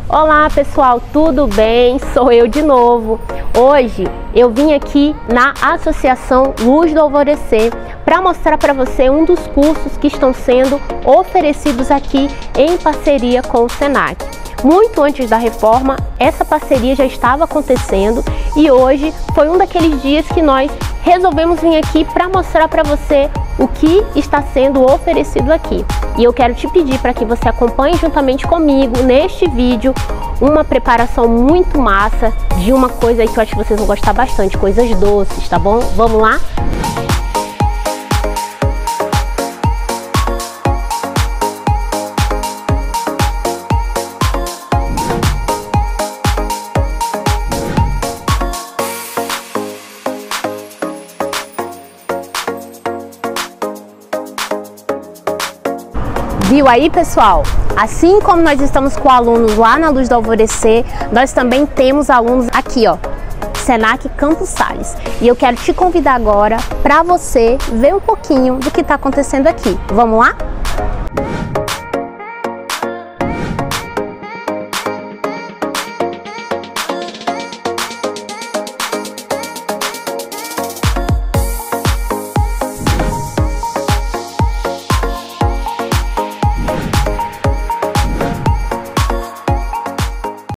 Olá pessoal, tudo bem? Sou eu de novo. Hoje eu vim aqui na Associação Luz do Alvorecer para mostrar para você um dos cursos que estão sendo oferecidos aqui em parceria com o Senac. Muito antes da reforma, essa parceria já estava acontecendo e hoje foi um daqueles dias que nós resolvemos vir aqui para mostrar para você o que está sendo oferecido aqui. E eu quero te pedir para que você acompanhe juntamente comigo neste vídeo uma preparação muito massa de uma coisa aí que eu acho que vocês vão gostar bastante, coisas doces, tá bom? Vamos lá? Viu aí, pessoal? Assim como nós estamos com alunos lá na Luz do Alvorecer, nós também temos alunos aqui, ó, Senac Campos Sales. E eu quero te convidar agora para você ver um pouquinho do que está acontecendo aqui. Vamos lá?